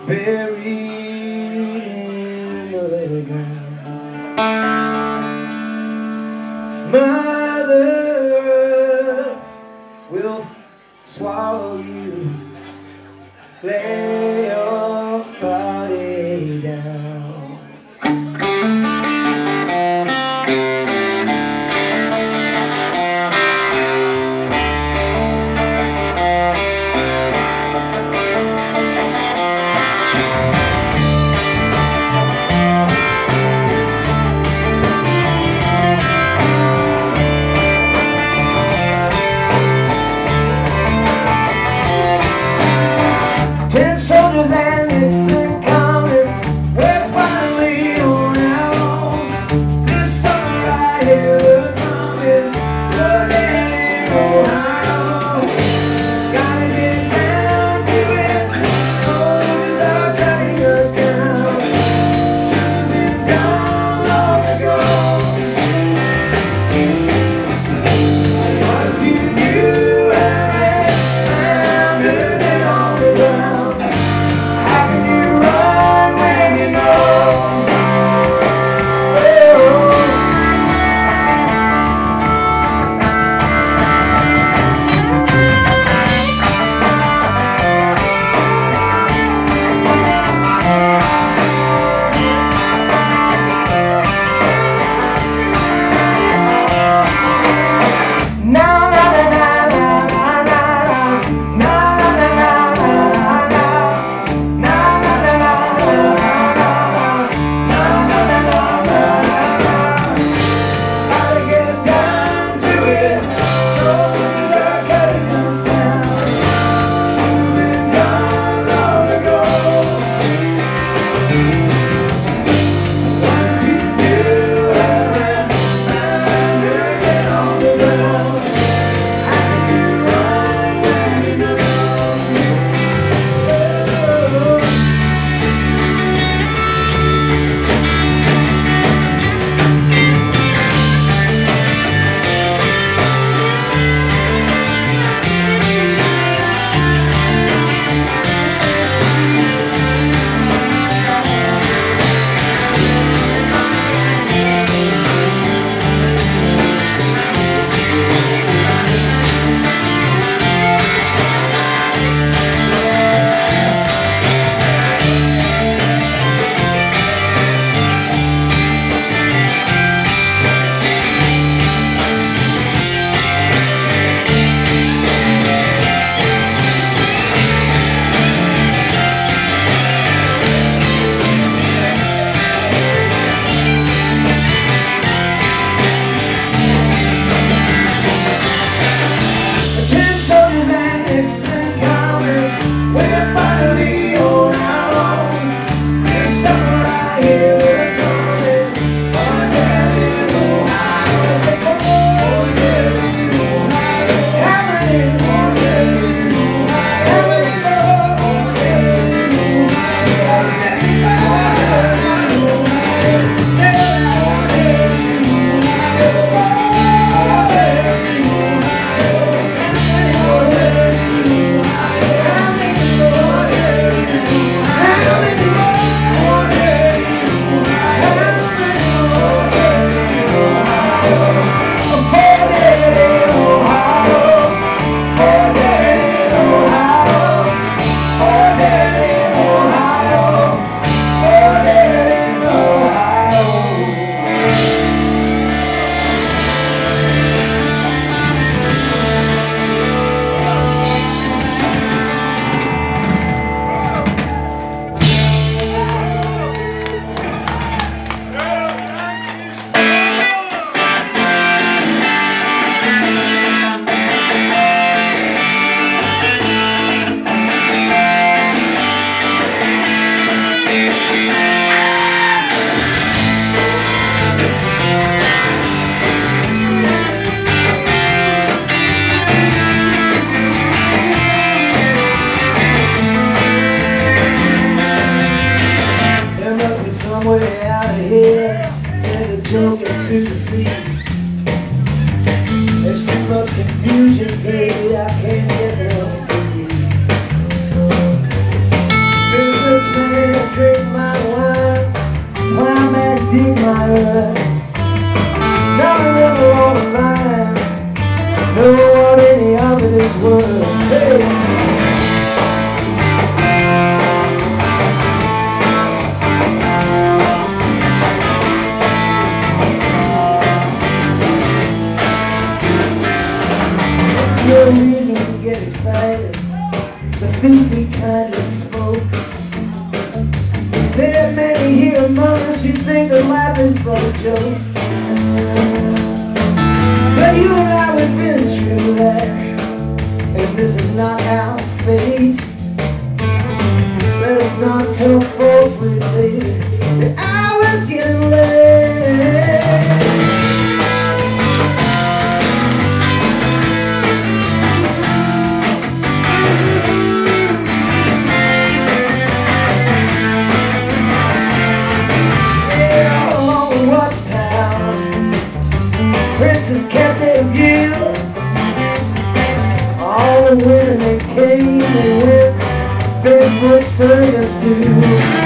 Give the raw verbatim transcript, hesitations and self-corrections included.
buried in the ground. Mother Earth will swallow you. Lay your body down. Ten soldiers and Nixon coming, we're finally on our own. This summer right here we're coming, flooding in Ohio. Gotta get down to it, soldiers are cutting us down. Should've been gone long ago. What if you knew how it sounded on the ground? joking to the feet. There's too much confusion, baby, I can't get no free. admirer. Not a river on a line, no one any of it is worth. Hey. No reason to get excited, the filthy kind of smoke. There are many here among us who think that life is but a joke. But you and I, we've been through that, and this is not our fate. Let us not tell folks we did that I was getting late. Princes kept their view. All the women that came and went, barefoot servants do.